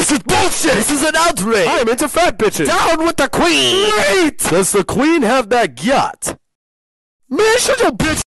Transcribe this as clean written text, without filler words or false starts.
This is bullshit! This is an outrage! I am into fat bitches! Down with the queen! Wait! Does the queen have that yacht? Man, shut your bitch